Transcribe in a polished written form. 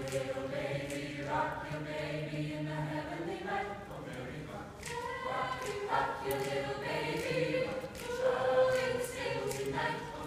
little baby, rock your baby in the heavenly light. Oh, Mary, rock your little baby, show in the stable tonight.